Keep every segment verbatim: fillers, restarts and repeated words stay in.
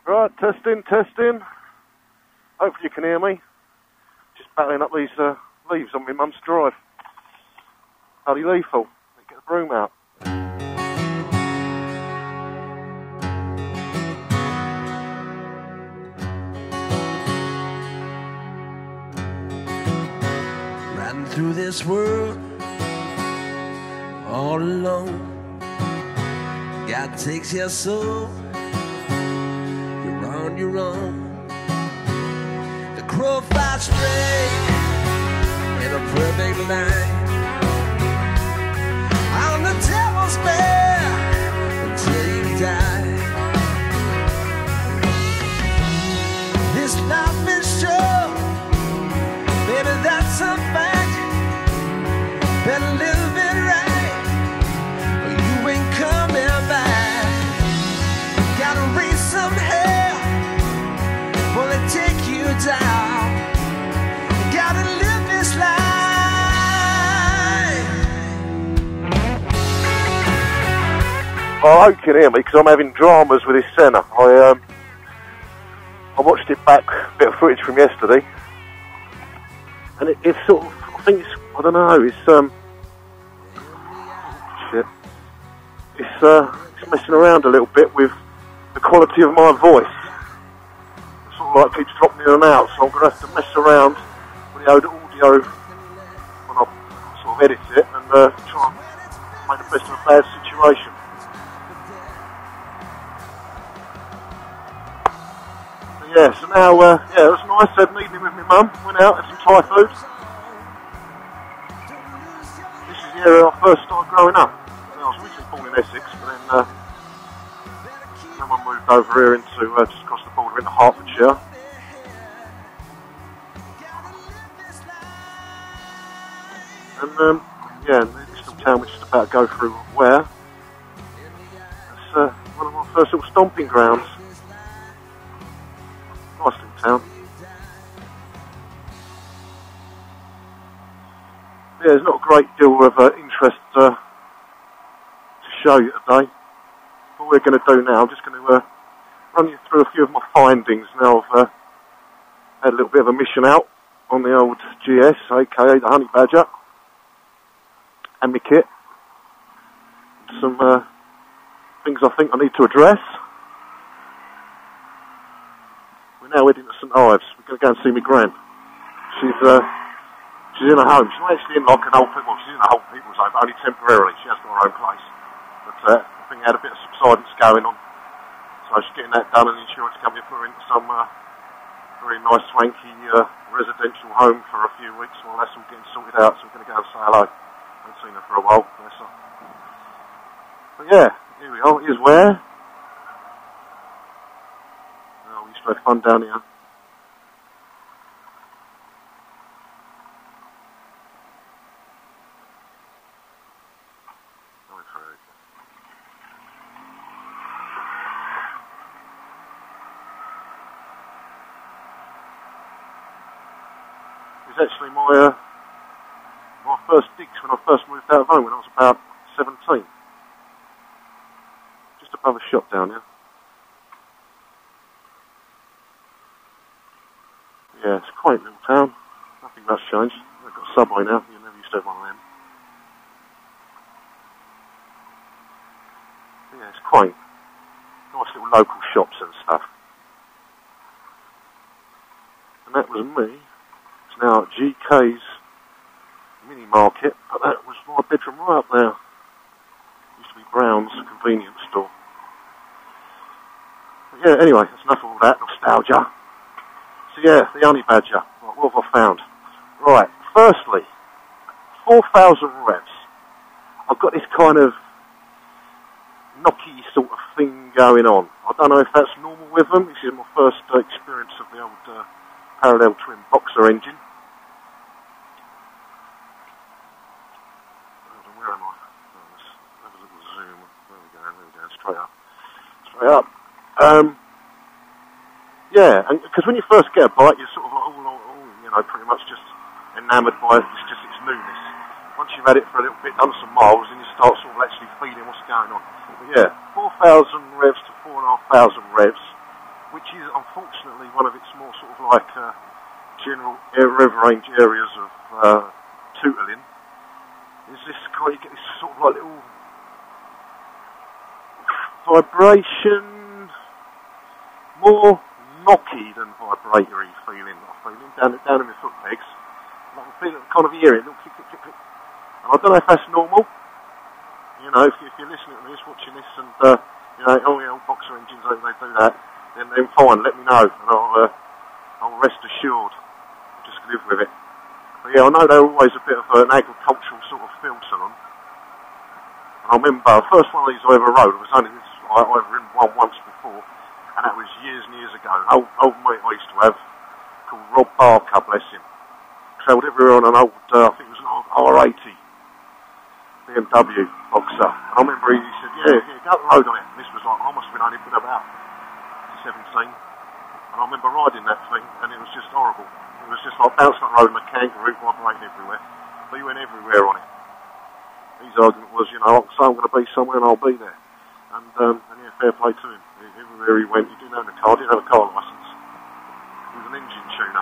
Right, testing, testing. Hopefully you can hear me. Just battling up these uh, leaves on my mum's drive. Bloody lethal. Get the broom out. Riding through this world all alone. God takes your soul. You're on your own. The crow flies straight in a perfect line. On the devil's back until you die. This life is short, baby, that's a fact. Better live it right, or you ain't coming back. Gotta raise some hell, will it take you down? Gotta live this life. Well, I hope you can hear me because I'm having dramas with this centre. I um, I watched it back, a bit of footage from yesterday, and it, it's sort of, I think it's, I don't know, it's um, shit, it's uh, it's messing around a little bit with the quality of my voice. It sort of like keeps dropping in and out, so I'm going to have to mess around with the audio when I sort of edit it and uh, try and make the best of a bad situation. Yeah, so now, uh, yeah, it was nice. I had an evening with my mum, went out, had some Thai food. This is the area I first started growing up. I was originally born in Essex, but then uh, my mum moved over here into, uh, just across the border into Hertfordshire. And, um, yeah, this little town we're just about to go through where, it's uh, one of my first little stomping grounds. Nice little town. Yeah, there's not a great deal of uh, interest uh, to show you today. What we're going to do now, I'm just going to uh, run you through a few of my findings. Now I've uh, had a little bit of a mission out on the old G S, aka the Honey Badger, and my kit. Some uh, things I think I need to address. We're now heading to St Ives. We're going to go and see my gran. She's uh, she's in a home. She's not actually in like an old people. She's in a old people's home, but only temporarily. She has got her own place. But uh, I think they had a bit of subsidence going on, so she's getting that done. And the insurance company put her into some uh, very nice, swanky uh, residential home for a few weeks while that's all getting sorted out. So we're going to go and say hello. I haven't seen her for a while. Bless her. But yeah, here we are. Here's where. Have fun down here. It was actually my uh, my first digs when I first moved out of home when I was about seventeen. Just above a shop down here. Yeah, it's a quaint little town. Nothing much changed. They've got a subway now. You never used to have one of them. But yeah, it's quaint. Nice little local shops and stuff. And that was me. It's now at G K's mini market, but that was my bedroom right up there. Used to be Brown's convenience store. But yeah, anyway, that's enough of all that nostalgia. So yeah, the honey badger. Right, what have I found? Right, firstly, four thousand revs. I've got this kind of knocky sort of thing going on. I don't know if that's normal with them. This is my first uh, experience of the old uh, parallel twin boxer engine. Where am I? Oh, let's have a little zoom. There we go, there we go, straight up. Straight up. Um, Yeah, and because when you first get a bike, you're sort of like, all, all, all, you know, pretty much just enamoured by it's just its newness. Once you've had it for a little bit, done some miles, then you start sort of actually feeling what's going on. But yeah, four thousand revs to four thousand five hundred revs, which is unfortunately one of its more sort of like uh, general air rev range areas of uh, tootling. Is this kind you get this sort of like little vibration, more knocky than vibratory feeling. I'm feeling down down in my foot pegs. I can feel it, kind of hear it, little click, click, click, click. And I don't know if that's normal. You know, if, if you're listening to this, watching this, and uh, you know, oh yeah, all boxer engines, they, they do that. Then, then fine, let me know, and I'll, uh, I'll rest assured. I'll just live with it. But yeah, I know they're always a bit of an agricultural sort of feel to them. And I remember the first one of these I ever rode. It was only this. I, I've ridden one once before, and that was years and years ago. An old, old mate I used to have called Rob Barker, bless him. Travelled everywhere on an old, uh, I think it was an old R eighty B M W boxer. And I remember he, he said, yeah, yeah, go up the road on it. And this was like, I must have been only been about seventeen. And I remember riding that thing, and it was just horrible. It was just like bouncing up the road in a kangaroo, vibrating everywhere. But you went everywhere on it. His argument was, you know, so I'm going to be somewhere and I'll be there. And, um, and yeah, fair play to him. Everywhere he went, he didn't own a car, didn't have a car licence. He was an engine tuner.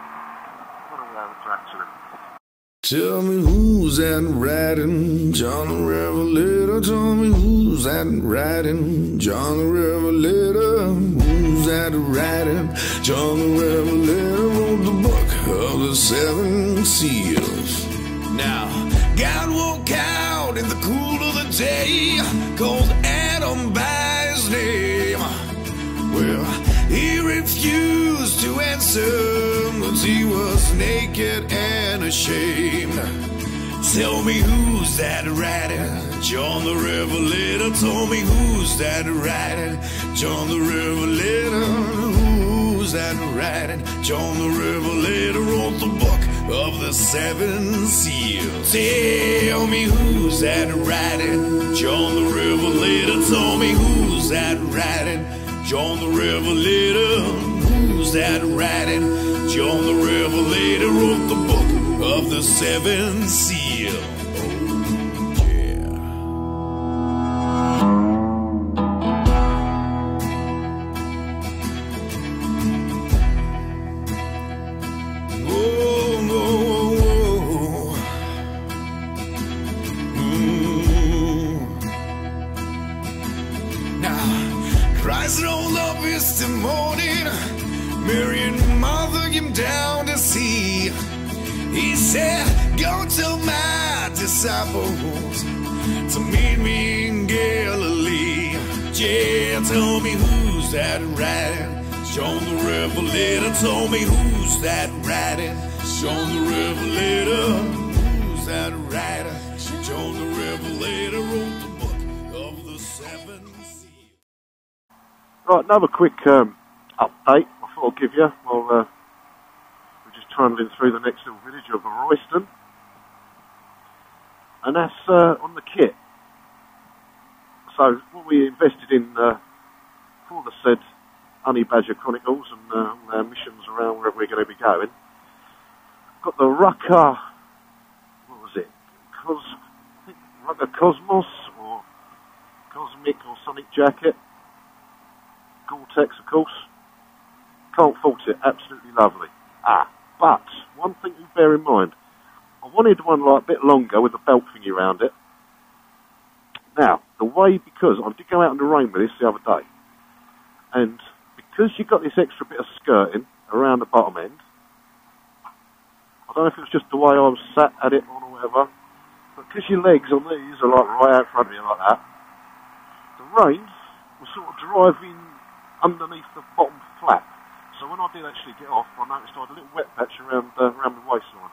Tell me who's that riding, John the Revelator. Tell me who's that riding, John the Revelator. Who's that riding, John the Revelator. Wrote the book of the seven seals. Now, God walk out in the cool of the day, called Adam by his name. Well, he refused to answer, but he was naked and ashamed. Tell me who's that riding, John the Revelator. Tell me who's that riding, John the Revelator. Who's that riding, John the Revelator. Wrote the book of the seven seals. Tell me who's that riding, John the Revelator. Tell me who's that riding, John the Revelator. Who's that riding, John the Revelator. Wrote the book of the seven seals. Oh, yeah. Oh, oh, oh. Mm. Now, Christ rolled up yesterday morning, Mary and Martha came down to see. He said, go tell my disciples to meet me in Galilee. Yeah, tell me who's that riding, John the Revelator. Tell me who's that riding, John the Revelator. Who's that riding, John the Revelator. Wrote the book of the seven seals. Right, another quick um, update I thought I'd give you. Well, uh, we're just trundling through the next little village of Royston. And that's uh, on the kit. So, what we invested in uh, for the said Honey Badger Chronicles and uh, all our missions around wherever we're going to be going. Got the Rucker, what was it? Cos, I think Rucker Cosmos or Cosmic or Sonic Jacket. Gore-Tex, of course. Can't fault it, absolutely lovely. Ah, but one thing to bear in mind, I wanted one like a bit longer with a belt thingy around it. Now, the way, because I did go out in the rain with this the other day, and because you've got this extra bit of skirting around the bottom end, I don't know if it was just the way I was sat at it on or whatever, but because your legs on these are like right out in front of you like that, the rain was sort of driving underneath the bottom flap. So when I did actually get off, I noticed I had a little wet patch around uh, around the waistline.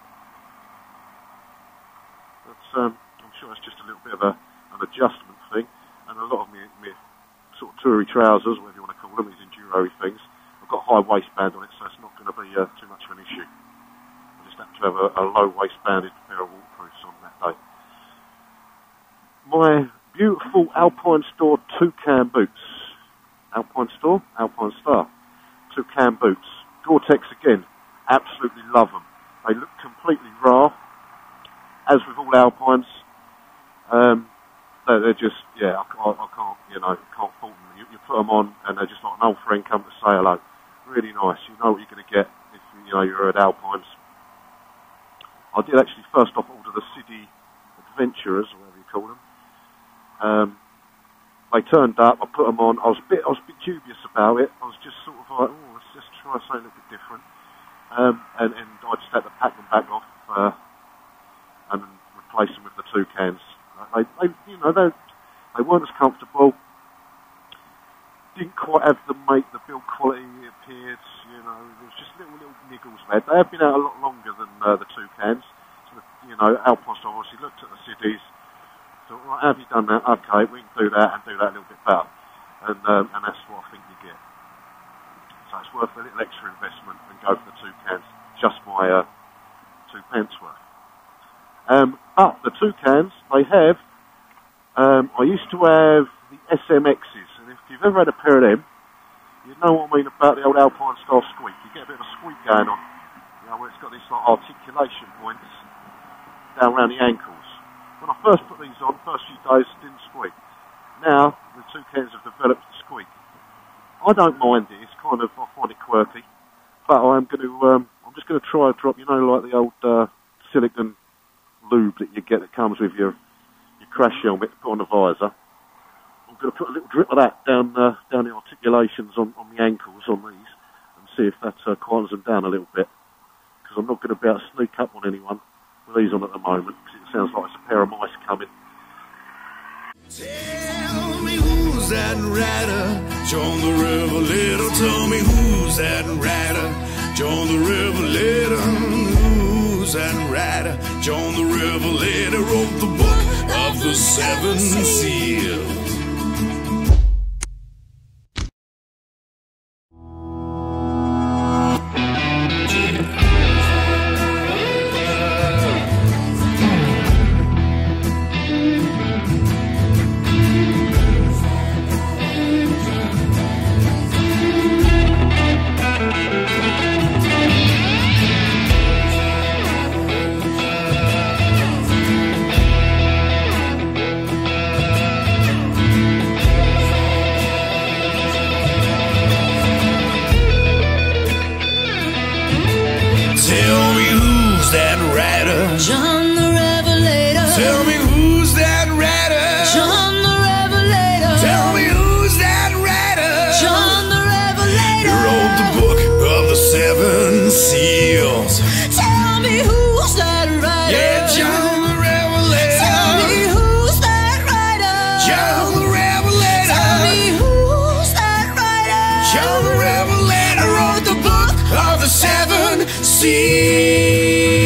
But um, I'm sure it's just a little bit of a, an adjustment thing. And a lot of me, me sort of toury trousers, whatever you want to call them, these enduro things, I've got a high waistband on it, so it's not going to be uh, too much of an issue. I just happen to have a, a low waistbanded pair of waterproofs on that day. My beautiful Alpine Store Toucan boots. Alpine Store, Alpine Star. Toucan boots. Gore-Tex again. Absolutely love them. They look completely raw, as with all Alpines. Um, they're, they're just, yeah, I can't, I can't, you know, can't fault them. You, you put them on, and they're just like an old friend come to say hello. Really nice. You know what you're going to get if you know you're at Alpines. I did actually first off order the City Adventurers, or whatever you call them. Um, they turned up. I put them on. I was a bit, I was a bit dubious about it. I was just sort of like, oh, let's just try something a little bit different. Um, and, and I just had to pack them back off uh, and replace them with the Toucans. They, they, you know, they, they weren't as comfortable. Didn't quite have the make, the build quality it appeared. You know, there was just little little niggles there. They have been out a lot longer than uh, the Toucans. So, the, you know, Alpines obviously looked at the cities. Thought, right, have you done that? Okay, we can do that and do that a little bit better. And um, and that's what I think you get. So it's worth a little extra investment and go for the Toucans, just my uh, two pence worth. Um, but the Toucans, they have, um, I used to have the S M Xs, and if you've ever had a pair of them, you know what I mean about the old Alpine style squeak. You get a bit of a squeak going on, you know, where it's got these like articulation points down around the ankles. When I first put these on, first few days, it didn't squeak. Now, the Toucans have developed the squeak. I don't mind it. It's kind of, I find it quirky. But I'm going to, um, I'm just going to try and drop, you know, like the old uh, silicone lube that you get that comes with your your crash helmet to put on the visor. I'm going to put a little drip of that down uh, down the articulations on, on the ankles on these and see if that uh, quiets them down a little bit. Because I'm not going to be able to sneak up on anyone with these on at the moment because it sounds like it's a pair of mice coming. Tell me who's that rider, John the Revelator. Tell me who's that rider, John the Revelator. Who's that rider, John the Revelator. Wrote the book of the seven seals. John the Revelator. Tell me who's that rider, John the Revelator. Tell me who's that rider, John the Revelator. He wrote the book of the seven seals. Tell me who's that rider. Yeah, John the Revelator. Tell me who's that rider. John the Revelator. Tell me who's that rider. John the Revelator wrote the book of the seven seals.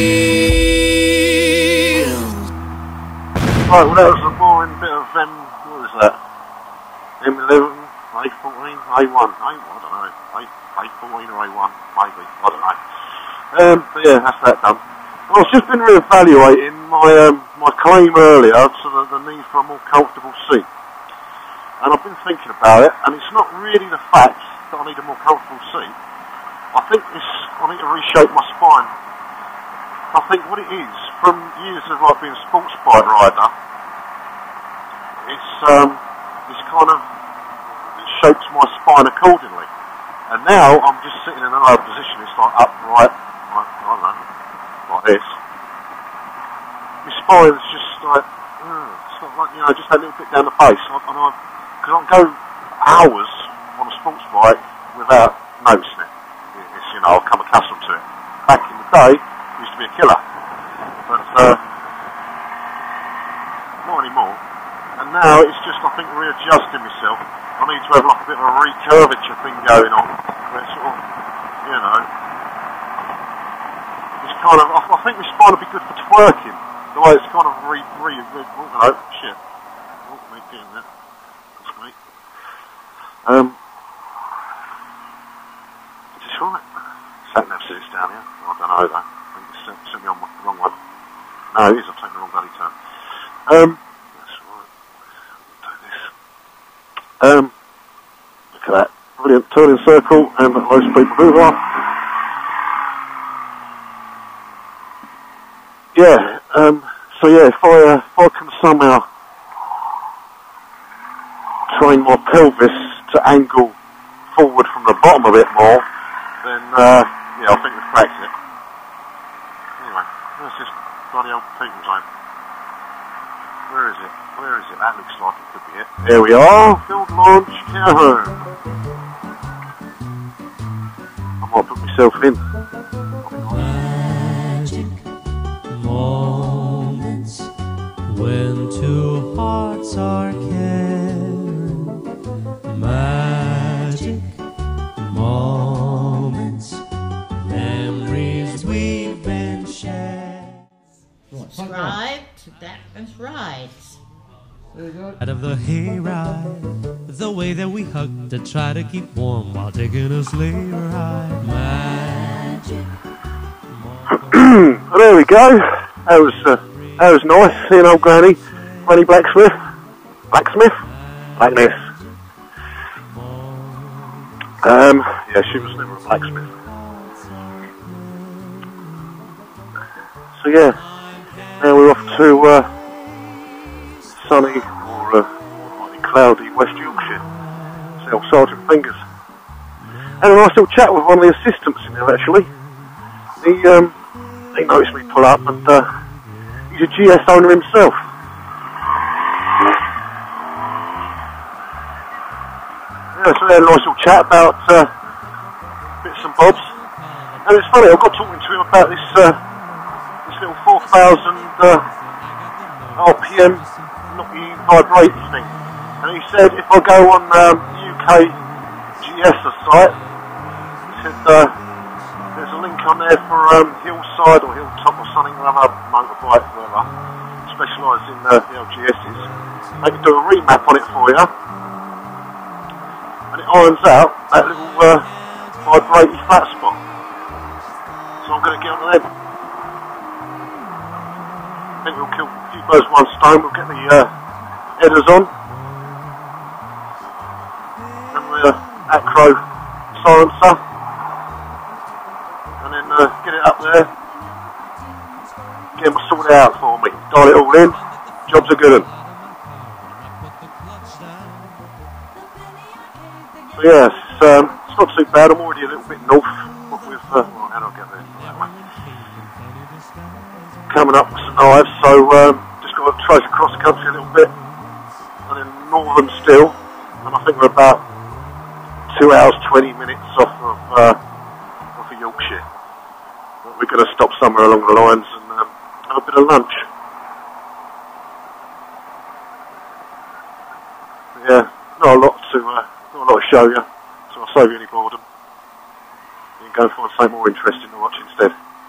Right, well that was a boring bit of, um, what was that? M eleven, A fourteen, A one, I don't know, A fourteen or A one, maybe, I don't know. Um, but yeah, that's that done. Well, I've just been re-evaluating my um, my claim earlier to the, the need for a more comfortable seat. And I've been thinking about it, and it's not really the fact that I need a more comfortable seat. I think it's, I need to reshape my spine. I think what it is, from years of like being a sports bike rider, it's um, it's kind of, it shapes my spine accordingly. And now I'm just sitting in another position, it's like upright, like, I don't know, like this. My spine's just like, uh, it's not like, you know, just a little bit down the face. Because I, I, I can go hours on a sports bike without noticing it. It's, you know, I've come accustomed to it. Back in the day, used to be a killer, but uh, not anymore. And now it's just, I think, readjusting myself. I need to have like a bit of a recurvature thing going on, where it's sort of, you know, it's kind of, I, I think my spine would be good for twerking, the way it's kind of re, re, re oh, hello, shit, oh, me getting that, that's me. Um, is this right? Sat nav says down here, I don't know though. Sent, sent me on the wrong one. No, it is, I've taken the wrong bloody turn. Um, that's right. Do this. Um, look at that. Brilliant. Turning circle, and most people move on. Yeah, um, so yeah, if I, uh, if I can somehow train my pelvis to angle forward from the bottom a bit more, then uh, yeah, I think we've cracked it. Anyway, that's just bloody old people's home. Where is it? Where is it? That looks like it could be it. There we are, field launch care home. I might put myself in. Magic moments when two hearts are caring. Magic moments, memories we've been shared. Subscribe to Blackness Rides. Out of the hayride, the way that we hug to try to keep warm while taking a sleigh ride. Magic. Well, there we go. That was uh, that was nice. Seeing old Granny, Granny Blacksmith, Blacksmith, Blackness. Um, yeah, she was never a blacksmith. So yeah, now we're off to uh, sunny or uh, slightly cloudy West Yorkshire. See old Sergeant Fingers. Had a nice little chat with one of the assistants in there actually. He um, he noticed me pull up and uh, he's a G S owner himself. Yeah, so we had a nice little chat about uh, bits and bobs. And it's funny, I got talking to him about this uh, this little four thousand uh, R P M knocky vibrator thing. And he said if I go on um, U K G S A site, he said uh, there's a link on there for um, Hillside or Hilltop or something or other motorbike, whatever, specialised in uh, the L G Ss. They can do a remap on it for you. And it irons out that little uh, vibrating flat spot. So I'm going to get onto them. I think we'll kill a few birds with one stone. We'll get the uh, headers on. And the uh, acro silencer. And then uh, get it up there. Get them sorted out for me. Dial it all in. Job's a good one. So yeah, it's, um, it's not too bad. I'm already a little bit north. What with, uh, well, how do I get there? Coming up with Saint Ives, so um, just got to trace across the country a little bit, and then northern still. And I think we're about two hours twenty minutes off of uh, off of Yorkshire. But we're going to stop somewhere along the lines and um, have a bit of lunch. Yeah, not a lot to. Uh, Not a lot to show you, so I'll save you any boredom. You can go and find something more interesting to watch instead.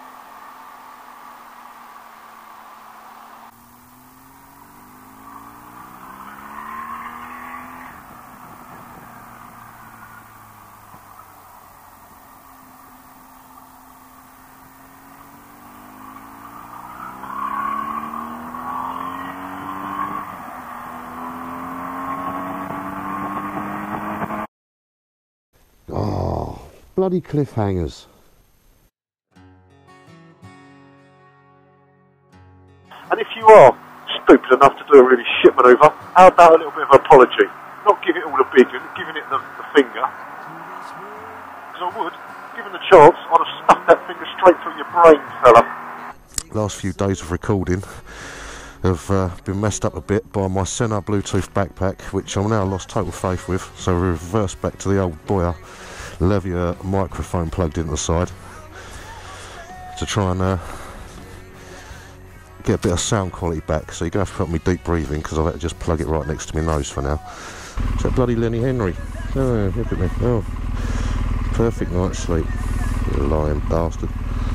Oh, bloody cliffhangers. And if you are stupid enough to do a really shit manoeuvre, how about a little bit of apology? Not give it all a big one, giving it the, the finger. Because I would, given the chance, I'd have stuffed that finger straight through your brain, fella. Last few days of recording have uh, been messed up a bit by my Senna Bluetooth backpack, which I'm now lost total faith with, so we reverse back to the old Boyer Levier microphone plugged into the side to try and uh, get a bit of sound quality back. So you're going to have to put me deep breathing because I've had to just plug it right next to my nose for now. It's that bloody Lenny Henry. Oh, look at me. Oh, perfect night's sleep. You lying bastard.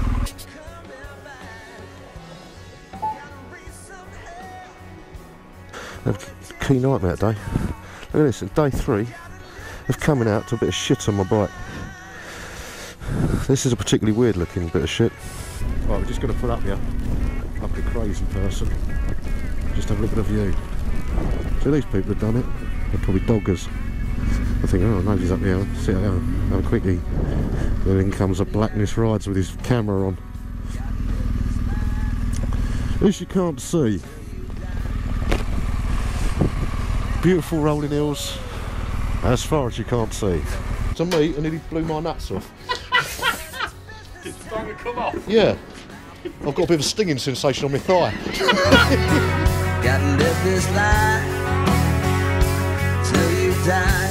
A key nightmare day. Look at this, it's day three of coming out to a bit of shit on my bike. This is a particularly weird looking bit of shit. Right, we're just going to pull up here, like a crazy person. Just have a look at the view. So these people have done it. They're probably doggers. I think, oh, nobody's up here, sit down, have a quickie. Then in comes a Blackness rides with his camera on. This you can't see. Beautiful rolling hills, As far as you can't see. To me, and nearly blew my nuts off. Did the finger come off? Yeah. I've got a bit of a stinging sensation on my thigh. Gotta live this life till you die.